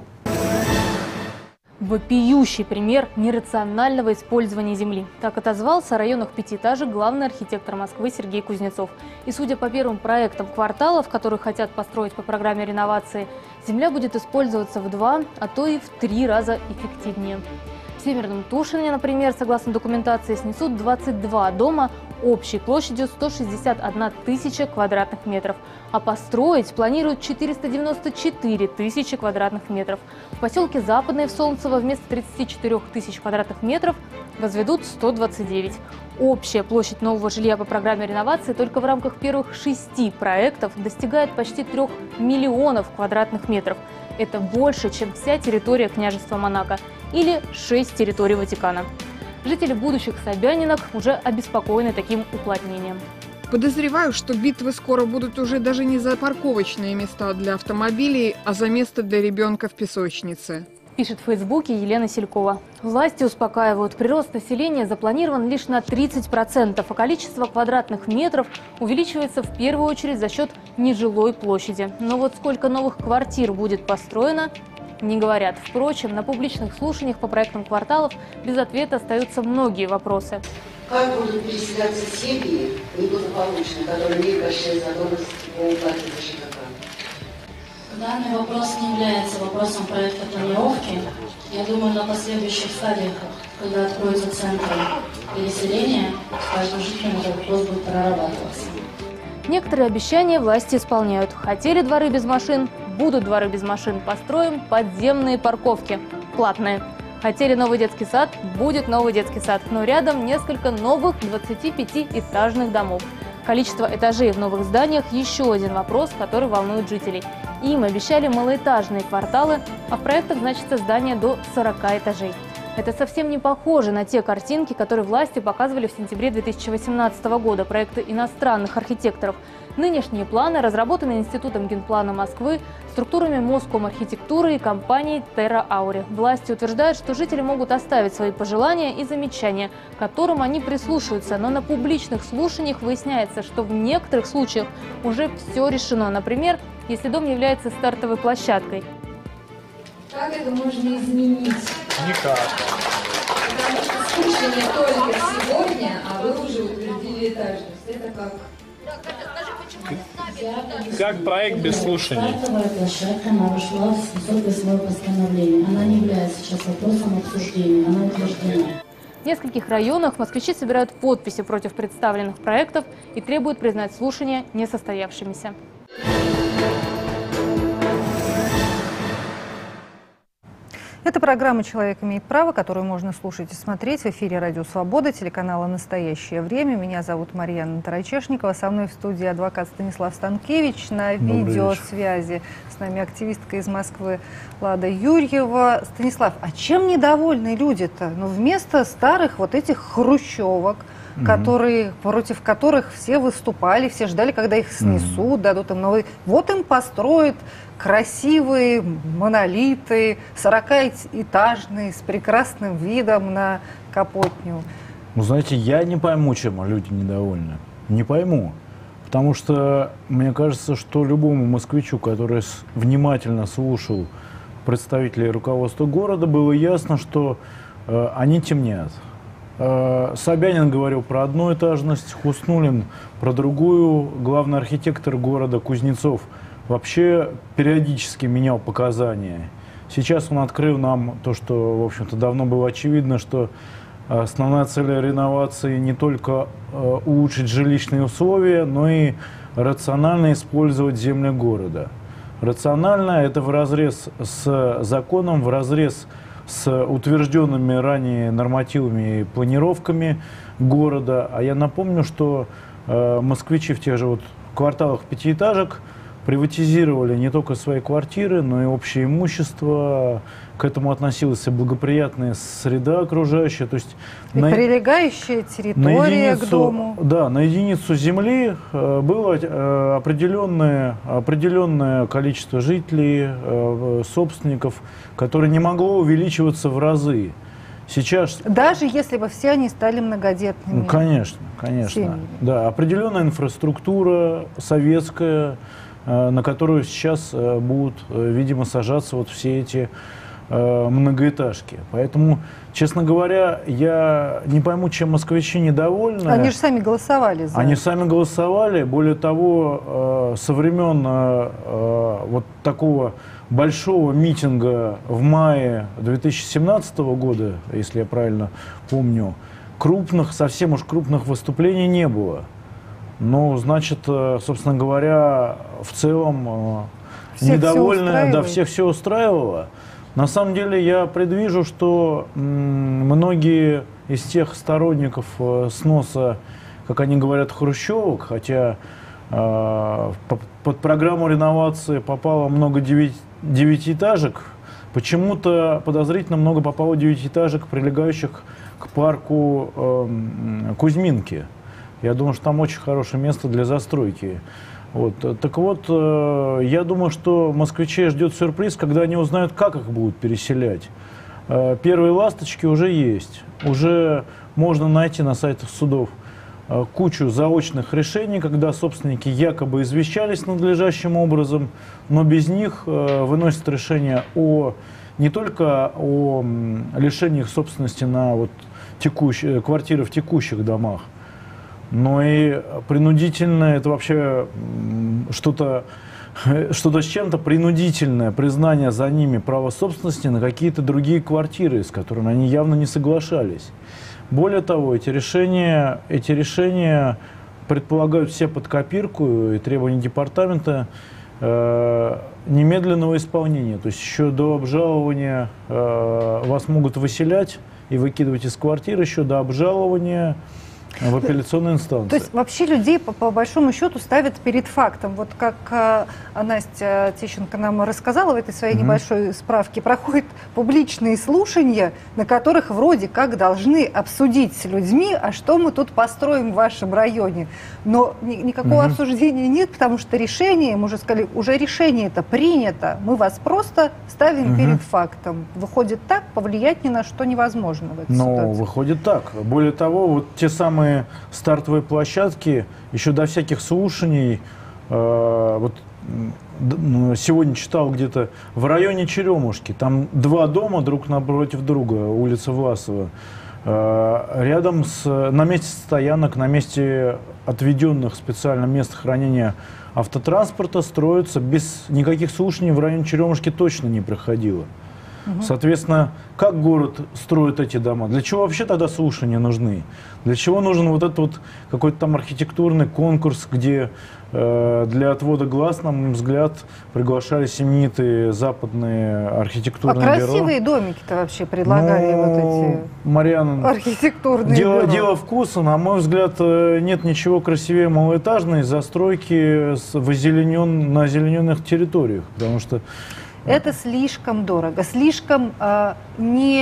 Вопиющий пример нерационального использования земли. Так отозвался о районах пятиэтажек главный архитектор Москвы Сергей Кузнецов. И судя по первым проектам кварталов, которые хотят построить по программе реновации, земля будет использоваться в два, а то и в три раза эффективнее. В Северном Тушине, например, согласно документации, снесут двадцать два дома общей площадью сто шестьдесят одна тысяча квадратных метров, а построить планируют четыреста девяносто четыре тысячи квадратных метров. В поселке Западное в Солнцево вместо тридцати четырёх тысяч квадратных метров возведут сто двадцать девять. Общая площадь нового жилья по программе реновации только в рамках первых шести проектов достигает почти трех миллионов квадратных метров. Это больше, чем вся территория княжества Монако или шесть территорий Ватикана. Жители будущих Собянинок уже обеспокоены таким уплотнением. Подозреваю, что битвы скоро будут уже даже не за парковочные места для автомобилей, а за место для ребенка в песочнице. Пишет в Фейсбуке Елена Селькова. Власти успокаивают, прирост населения запланирован лишь на тридцать процентов, а количество квадратных метров увеличивается в первую очередь за счет нежилой площади. Но вот сколько новых квартир будет построено, не говорят. Впрочем, на публичных слушаниях по проектам кварталов без ответа остаются многие вопросы. Как будут переселяться семьи неблагополучные, которые имеют большие задолженности по уплате за ЖКХ? Данный вопрос не является вопросом проекта планировки. Я думаю, на последующих стадиях, когда откроются центры переселения, с каждым жителем этот вопрос будет прорабатываться. Некоторые обещания власти исполняют. Хотели дворы без машин, будут дворы без машин. Построим подземные парковки. Платные. Хотели новый детский сад? Будет новый детский сад, но рядом несколько новых двадцатипятиэтажных домов. Количество этажей в новых зданиях – еще один вопрос, который волнует жителей. Им обещали малоэтажные кварталы, а в проектах значится здание до сорока этажей. Это совсем не похоже на те картинки, которые власти показывали в сентябре две тысячи восемнадцатого года, проекты иностранных архитекторов. Нынешние планы разработаны Институтом генплана Москвы, структурами Моском-архитектуры и компанией Terra Auri. Власти утверждают, что жители могут оставить свои пожелания и замечания, к которым они прислушаются. Но на публичных слушаниях выясняется, что в некоторых случаях уже все решено. Например, если дом является стартовой площадкой. Как это можно изменить? Никак. Потому что слушание только сегодня, а вы уже утвердили этажность. Это как? Как проект без слушаний? Стартовая площадка нарушила семьсот восьмое постановление. Она не является сейчас вопросом обсуждения, она утверждена. В нескольких районах москвичи собирают подписи против представленных проектов и требуют признать слушания несостоявшимися. Это программа «Человек имеет право», которую можно слушать и смотреть в эфире «Радио Свобода», телеканала «Настоящее время». Меня зовут Марьяна Тарачешникова. Со мной в студии адвокат Станислав Станкевич. На видеосвязи с нами активистка из Москвы Лада Юрьева. Станислав, а чем недовольны люди-то? Ну, вместо старых вот этих хрущевок, mm-hmm. которые, против которых все выступали, все ждали, когда их снесут, mm-hmm. дадут им новый... Вот им построят красивые монолиты, сорокаэтажные, с прекрасным видом на Капотню. Ну, знаете, я не пойму, чем люди недовольны. Не пойму. Потому что мне кажется, что любому москвичу, который внимательно слушал представителей руководства города, было ясно, что э, они темнят. Э, Собянин говорил про одноэтажность, Хуснуллин про другую, главный архитектор города Кузнецов вообще периодически менял показания. Сейчас он открыл нам то, что, в общем-то, давно было очевидно, что основная цель реновации не только э, улучшить жилищные условия, но и рационально использовать земли города. Рационально — это вразрез с законом, вразрез с утвержденными ранее нормативами и планировками города. А я напомню, что э, москвичи в тех же вот кварталах пятиэтажек приватизировали не только свои квартиры, но и общее имущество. К этому относилась и благоприятная среда окружающая. То есть и на, прилегающая территория единицу, к дому. Да, на единицу земли э, было э, определенное, определенное количество жителей, э, собственников, которое не могло увеличиваться в разы. Сейчас... Даже если бы все они стали многодетными. Ну, конечно, конечно. Семьями. Да, определенная инфраструктура советская, на которую сейчас будут, видимо, сажаться вот все эти э, многоэтажки. Поэтому, честно говоря, я не пойму, чем москвичи недовольны. Они же сами голосовали за Они это. сами голосовали. Более того, э, со времен э, вот такого большого митинга в мае две тысячи семнадцатого года, если я правильно помню, крупных, совсем уж крупных выступлений не было. Ну, значит, собственно говоря, в целом всех недовольны, да, всех все устраивало. На самом деле я предвижу, что многие из тех сторонников сноса, как они говорят, хрущевок, хотя э, под программу реновации попало много девятиэтажек, почему-то подозрительно много попало девятиэтажек, прилегающих к парку э, Кузьминки. Я думаю, что там очень хорошее место для застройки. Вот. Так вот, э, я думаю, что москвичей ждет сюрприз, когда они узнают, как их будут переселять. Э, первые ласточки уже есть. Уже можно найти на сайтах судов э, кучу заочных решений, когда собственники якобы извещались надлежащим образом, но без них э, выносят решение о, не только о э, лишении их собственности на вот, текущие, квартиры в текущих домах, но и принудительное, это вообще что-то что-то с чем-то принудительное признание за ними права собственности на какие-то другие квартиры, с которыми они явно не соглашались. Более того, эти решения, эти решения предполагают все под копирку, и требования департамента э, немедленного исполнения. То есть еще до обжалования э, вас могут выселять и выкидывать из квартиры, еще до обжалования в апелляционной инстанции. То есть вообще людей по, по большому счету ставят перед фактом. Вот как э, Настя Тищенко нам рассказала в этой своей mm-hmm. небольшой справке, проходят публичные слушания, на которых вроде как должны обсудить с людьми, а что мы тут построим в вашем районе. Но ни, никакого mm-hmm. обсуждения нет, потому что решение, мы уже сказали, уже решение это принято. Мы вас просто ставим mm-hmm. перед фактом. Выходит так, повлиять ни на что невозможно в этой Но ситуации. Выходит так. Более того, вот те самые стартовые площадки, еще до всяких слушаний, э, вот сегодня читал где-то в районе Черемушки, там два дома друг напротив друга, улица Власова, э, рядом с, на месте стоянок, на месте отведенных специально мест хранения автотранспорта строятся, без никаких слушаний в районе Черемушки точно не проходило. Соответственно, как город строит эти дома? Для чего вообще тогда слушания нужны? Для чего нужен вот этот вот какой-то там архитектурный конкурс, где э, для отвода глаз, на мой взгляд, приглашались именитые западные архитектурные а бюро? Красивые домики-то вообще предлагали ну, вот эти Марьяна, архитектурные дело, бюро. Дело вкуса. На мой взгляд, нет ничего красивее малоэтажной застройки с, в озеленен, на озелененных территориях, потому что это слишком дорого, слишком э, не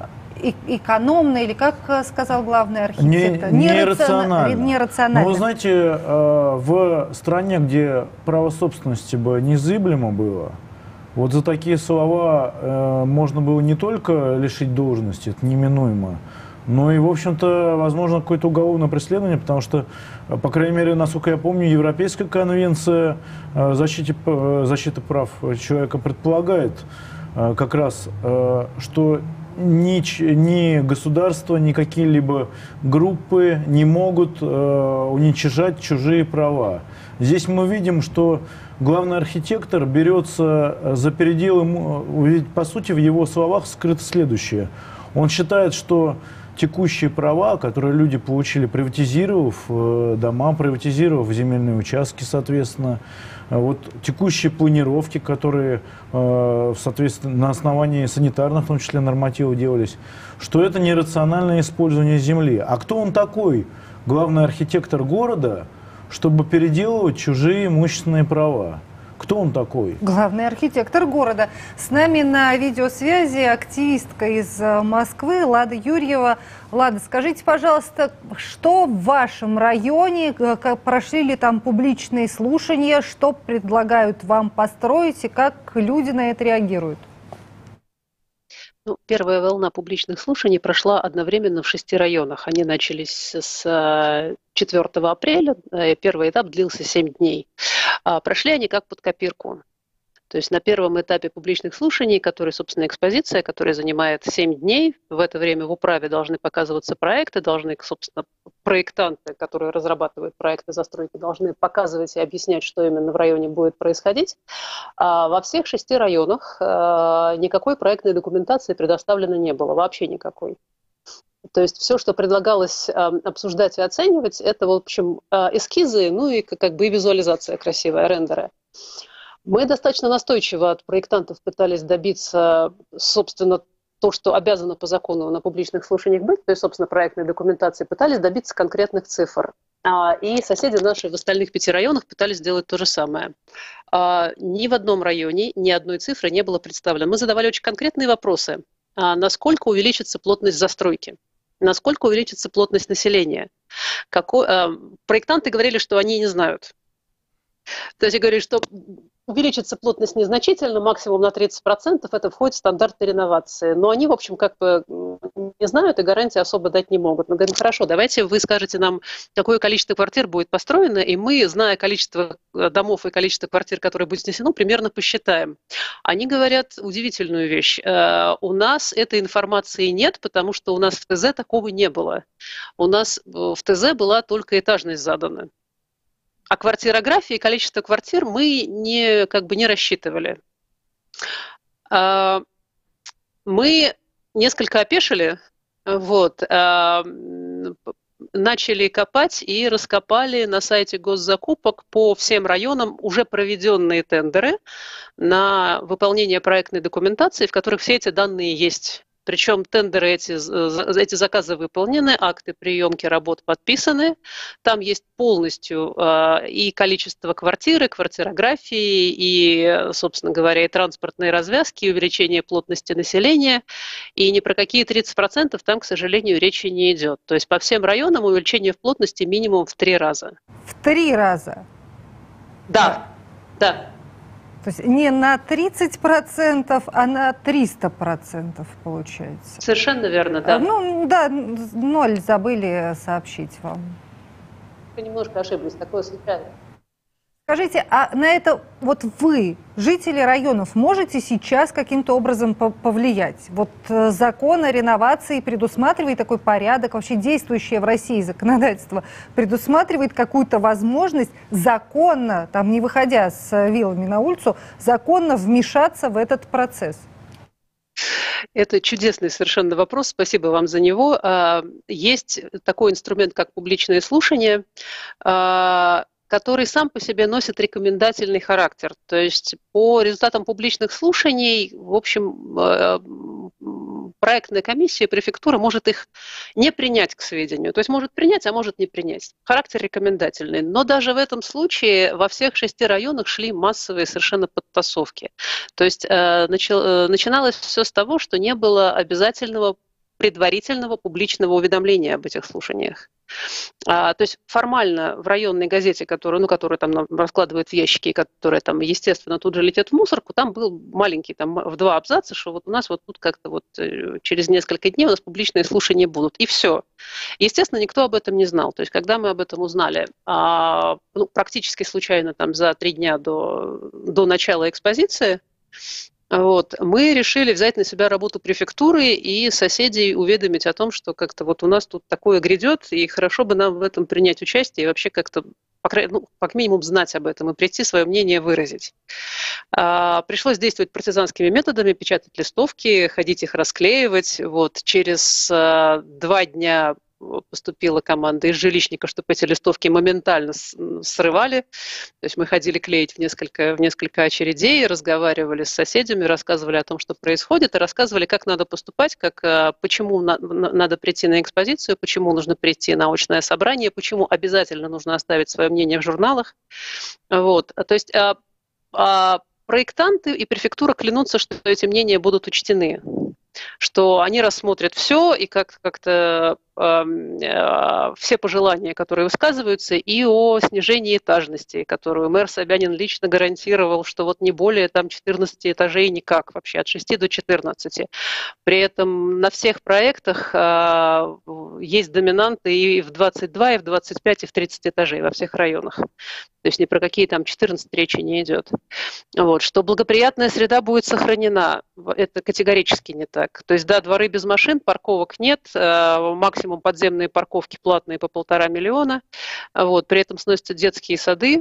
экономно, или как сказал главный архитектор, не, нерационально. нерационально. Но вы знаете, э, в стране, где право собственности бы незыблемо было, вот за такие слова э, можно было не только лишить должности, это неминуемо, но и, в общем-то, возможно, какое-то уголовное преследование, потому что, по крайней мере, насколько я помню, Европейская конвенция защиты, защиты прав человека предполагает как раз, что ни, ни государство, ни какие-либо группы не могут уничижать чужие права. Здесь мы видим, что главный архитектор берется за пределы, ведь, по сути, в его словах скрыто следующее. Он считает, что текущие права, которые люди получили, приватизировав э, дома, приватизировав земельные участки, соответственно, э, вот текущие планировки, которые э, соответственно, на основании санитарных, в том числе, нормативов делались, что это нерациональное использование земли. А кто он такой, главный архитектор города, чтобы переделывать чужие имущественные права? Кто он такой? Главный архитектор города. С нами на видеосвязи активистка из Москвы Лада Юрьева. Лада, скажите, пожалуйста, что в вашем районе, прошли ли там публичные слушания, что предлагают вам построить и как люди на это реагируют? Ну, первая волна публичных слушаний прошла одновременно в шести районах. Они начались с четвёртого апреля, первый этап длился семь дней. Прошли они как под копирку. То есть на первом этапе публичных слушаний, который, собственно, экспозиция, которая занимает семь дней, в это время в управе должны показываться проекты, должны, собственно, проектанты, которые разрабатывают проекты застройки, должны показывать и объяснять, что именно в районе будет происходить. А во всех шести районах никакой проектной документации предоставлено не было, вообще никакой. То есть все, что предлагалось э, обсуждать и оценивать, это, в общем, э, эскизы, ну и как бы и визуализация красивая, рендеры. Мы достаточно настойчиво от проектантов пытались добиться, собственно, то, что обязано по закону на публичных слушаниях быть, то есть, собственно, проектной документации, пытались добиться конкретных цифр. А, и соседи наши в остальных пяти районах пытались сделать то же самое. А, ни в одном районе ни одной цифры не было представлено. Мы задавали очень конкретные вопросы. А, насколько увеличится плотность застройки? Насколько увеличится плотность населения? Какой, э, проектанты говорили, что они не знают. То есть говорили, что увеличится плотность незначительно, максимум на тридцать процентов, это входит в стандарты реновации. Но они, в общем, как бы не знают и гарантии особо дать не могут. Мы говорим, хорошо, давайте вы скажете нам, какое количество квартир будет построено, и мы, зная количество домов и количество квартир, которые будет снесено, примерно посчитаем. Они говорят удивительную вещь. У нас этой информации нет, потому что у нас в ТЗ такого не было. У нас в ТЗ была только этажность задана. А квартирографии, количество квартир мы не, как бы не рассчитывали. Мы несколько опешили. Вот. начали копать и раскопали на сайте госзакупок по всем районам уже проведенные тендеры на выполнение проектной документации, в которых все эти данные есть. Причем тендеры эти, эти заказы выполнены, акты приемки работ подписаны. Там есть полностью э, и количество квартиры, квартирографии, и, собственно говоря, и транспортные развязки, и увеличение плотности населения. И ни про какие тридцать процентов там, к сожалению, речи не идет. То есть по всем районам увеличение в плотности минимум в три раза. В три раза? Да, да. То есть не на тридцать процентов, а на триста процентов получается. Совершенно верно, да. Ну, да, ноль забыли сообщить вам. Вы немножко ошиблись, такое случается. Скажите, а на это вот вы, жители районов, можете сейчас каким-то образом повлиять? Вот закон о реновации предусматривает такой порядок, вообще действующее в России законодательство предусматривает какую-то возможность законно, там не выходя с вилами на улицу, законно вмешаться в этот процесс? Это чудесный совершенно вопрос, спасибо вам за него. Есть такой инструмент, как публичные слушания, который сам по себе носит рекомендательный характер. То есть по результатам публичных слушаний, в общем, проектная комиссия префектуры может их не принять к сведению. То есть может принять, а может не принять. Характер рекомендательный. Но даже в этом случае во всех шести районах шли массовые совершенно подтасовки. То есть начиналось все с того, что не было обязательного предварительного публичного уведомления об этих слушаниях. А, то есть формально в районной газете, которую, ну, которую там раскладывают в ящики, которая там, естественно, тут же летит в мусорку, там был маленький, там в два абзаца, что вот у нас вот тут как-то вот через несколько дней у нас публичные слушания будут. И все. Естественно, никто об этом не знал. То есть когда мы об этом узнали, а, ну, практически случайно там за три дня до, до начала экспозиции, вот, мы решили взять на себя работу префектуры и соседей уведомить о том, что как-то вот у нас тут такое грядет, и хорошо бы нам в этом принять участие и вообще как-то, по крайней, ну, как минимум, знать об этом и прийти свое мнение выразить. А, пришлось действовать партизанскими методами, печатать листовки, ходить их расклеивать. Вот, через а, два дня поступила команда из жилищника, чтобы эти листовки моментально срывали. То есть мы ходили клеить в несколько, в несколько очередей, разговаривали с соседями, рассказывали о том, что происходит, и рассказывали, как надо поступать, как, почему на, надо прийти на экспозицию, почему нужно прийти на очное собрание, почему обязательно нужно оставить свое мнение в журналах. Вот. То есть а, а проектанты и префектура клянутся, что эти мнения будут учтены, что они рассмотрят все и как- как-то э, э, все пожелания, которые высказываются, и о снижении этажности, которую мэр Собянин лично гарантировал, что вот не более там четырнадцати этажей никак, вообще от шести до четырнадцати. При этом на всех проектах э, есть доминанты и в двадцать два, и в двадцать пять, и в тридцать этажей во всех районах. То есть ни про какие там четырнадцать речи не идет. Вот. Что благоприятная среда будет сохранена, это категорически не так. То есть, да, дворы без машин, парковок нет, максимум подземные парковки платные по полтора миллиона. Вот. При этом сносятся детские сады,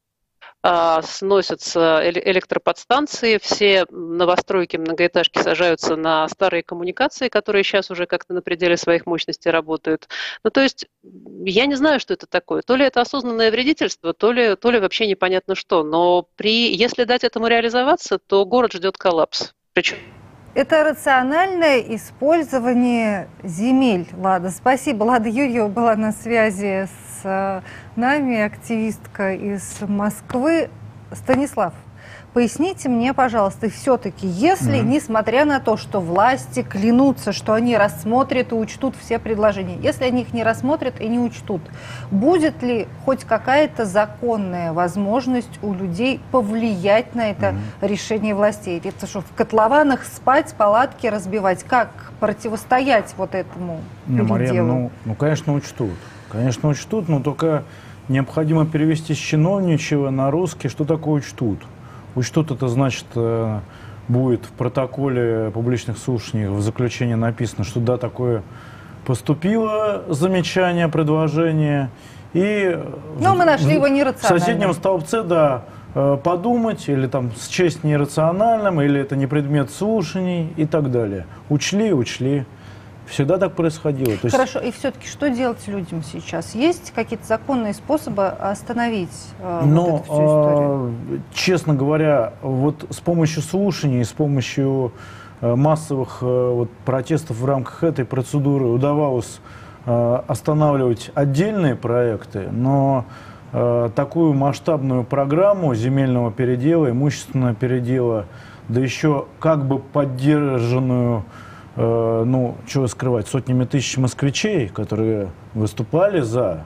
сносятся электроподстанции, все новостройки, многоэтажки сажаются на старые коммуникации, которые сейчас уже как-то на пределе своих мощностей работают. Ну, то есть, я не знаю, что это такое. То ли это осознанное вредительство, то ли, то ли вообще непонятно что. Но при, если дать этому реализоваться, то город ждет коллапс. Причем... Это рациональное использование земель. Лада, спасибо. Лада Юрьева была на связи с нами, активистка из Москвы. Станислав, поясните мне, пожалуйста, все-таки, если, mm-hmm. несмотря на то, что власти клянутся, что они рассмотрят и учтут все предложения, если они их не рассмотрят и не учтут, будет ли хоть какая-то законная возможность у людей повлиять на это mm-hmm. решение властей? Это что, в котлованах спать, палатки разбивать? Как противостоять вот этому не, переделу? Марьяна, ну, ну, конечно, учтут. Конечно, учтут, но только необходимо перевести с чиновничьего на русский, что такое учтут. Учтут — это значит, будет в протоколе публичных слушаний в заключении написано, что да, такое поступило замечание, предложение. И но мы нашли его нерациональным. В соседнем столбце, да, подумать, или там счесть нерациональным, или это не предмет слушаний и так далее. Учли, учли. Всегда так происходило. То есть... Хорошо, и все-таки что делать людям сейчас? Есть какие-то законные способы остановить э, Но, вот эту всю историю? Э, честно говоря, вот с помощью слушаний, с помощью э, массовых э, вот, протестов в рамках этой процедуры удавалось э, останавливать отдельные проекты, но э, такую масштабную программу земельного передела, имущественного передела, да еще как бы поддержанную, э, ну, чего скрывать, сотнями тысяч москвичей, которые выступали за,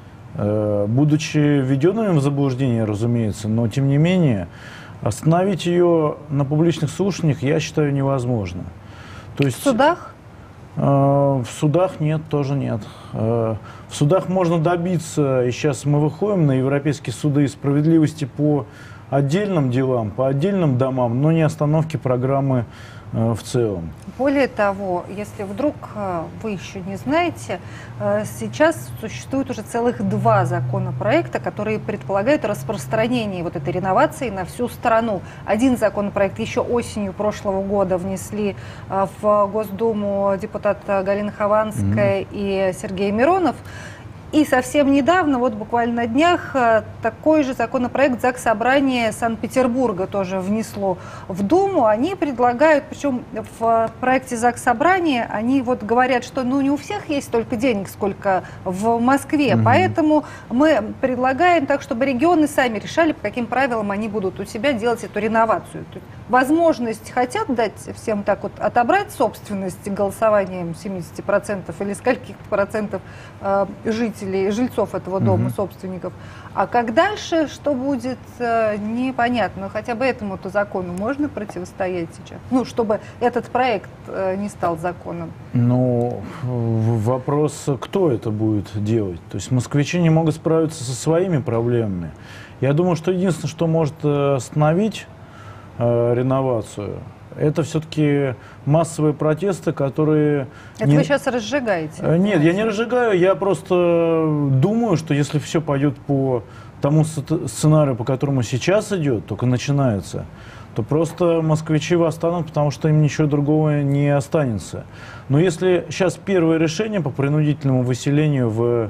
э, будучи введенными в заблуждение, разумеется, но тем не менее остановить ее на публичных слушаниях, я считаю, невозможно. То есть, в судах? Э, в судах нет, тоже нет. Э, в судах можно добиться, и сейчас мы выходим на европейские суды, справедливости по отдельным делам, по отдельным домам, но не остановки программы э, в целом. Более того, если вдруг э, вы еще не знаете, э, сейчас существует уже целых два законопроекта, которые предполагают распространение вот этой реновации на всю страну. Один законопроект еще осенью прошлого года внесли э, в Госдуму депутат Галина Хованская mm-hmm. и Сергей Миронов. И совсем недавно, вот буквально на днях, такой же законопроект Заксобрание Санкт-Петербурга тоже внесло в Думу. Они предлагают, причем в проекте Заксобрания, они вот говорят, что ну, не у всех есть столько денег, сколько в Москве. Mm-hmm. Поэтому мы предлагаем так, чтобы регионы сами решали, по каким правилам они будут у себя делать эту реновацию. Возможность хотят дать всем так вот отобрать собственность голосованием семьдесят процентов или скольких процентов э, жителей, жильцов этого дома, mm-hmm. собственников. А как дальше, что будет, э, непонятно. Но хотя бы этому-то закону можно противостоять сейчас? Ну, чтобы этот проект э, не стал законом. Ну, вопрос, кто это будет делать. То есть москвичи не могут справиться со своими проблемами. Я думаю, что единственное, что может остановить э, реновацию, это все-таки массовые протесты, которые... Это не... вы сейчас разжигаете? Нет, я не разжигаю, я просто думаю, что если все пойдет по тому сценарию, по которому сейчас идет, только начинается, то просто москвичи восстанут, потому что им ничего другого не останется. Но если сейчас первое решение по принудительному выселению в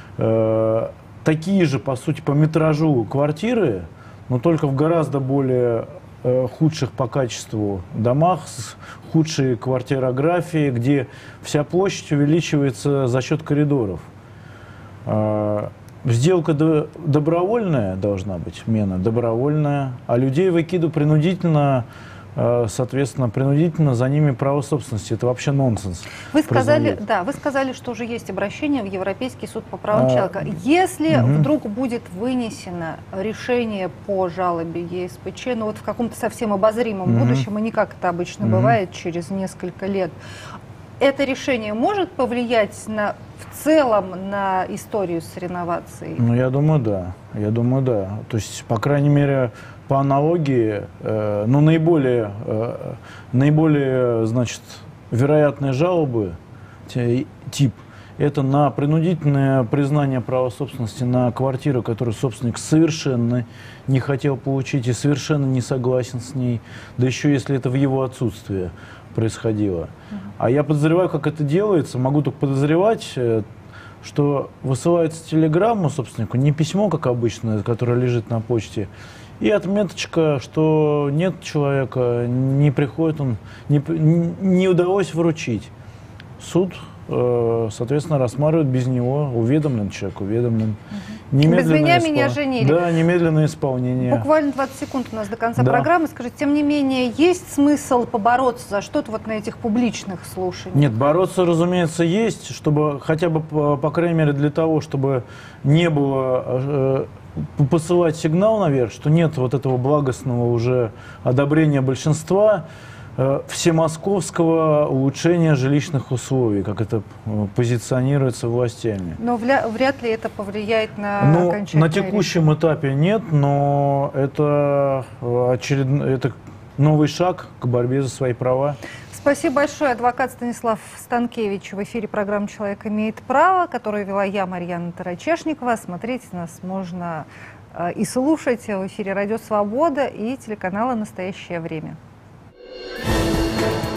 э, такие же, по сути, по метражу квартиры, но только в гораздо более худших по качеству домах, с худшей квартирографией, где вся площадь увеличивается за счет коридоров. Сделка добровольная должна быть, мена добровольная, а людей выкидывают принудительно, соответственно, принудительно за ними право собственности. Это вообще нонсенс. Вы сказали, да, вы сказали, что уже есть обращение в Европейский суд по правам а, человека. Если угу. вдруг будет вынесено решение по жалобе ЕСПЧ, ну вот в каком-то совсем обозримом угу. будущем, и не как это обычно угу. бывает через несколько лет, это решение может повлиять на, в целом на историю с реновацией? Ну, я думаю, да. Я думаю, да. То есть, по крайней мере, по аналогии, э, ну, наиболее, э, наиболее, значит, вероятные жалобы, тип, это на принудительное признание права собственности на квартиру, которую собственник совершенно не хотел получить и совершенно не согласен с ней, да еще если это в его отсутствие происходило. Uh-huh. А я подозреваю, как это делается, могу только подозревать, что высылается телеграмма собственнику, не письмо, как обычно, которое лежит на почте, и отметочка, что нет человека, не приходит он, не, не удалось вручить. Суд, э, соответственно, рассматривает без него, уведомлен человек, уведомлен. Угу. Без меня испол... меня женили. Да, немедленное исполнение. Буквально двадцать секунд у нас до конца да. программы. Скажите, тем не менее, есть смысл побороться за что-то вот на этих публичных слушаниях? Нет, бороться, разумеется, есть, чтобы хотя бы, по, по крайней мере, для того, чтобы не было... Э, посылать сигнал наверх, что нет вот этого благостного уже одобрения большинства э, всемосковского улучшения жилищных условий, как это э, позиционируется властями. Но вля, вряд ли это повлияет на ну, окончательное на текущем решение. Этапе нет, но это, очередной, это новый шаг к борьбе за свои права. Спасибо большое. Адвокат Станислав Станкевич в эфире программы «Человек имеет право», которую вела я, Марьяна Тарачешникова. Смотреть нас можно э, и слушать в эфире «Радио Свобода» и телеканала «Настоящее время».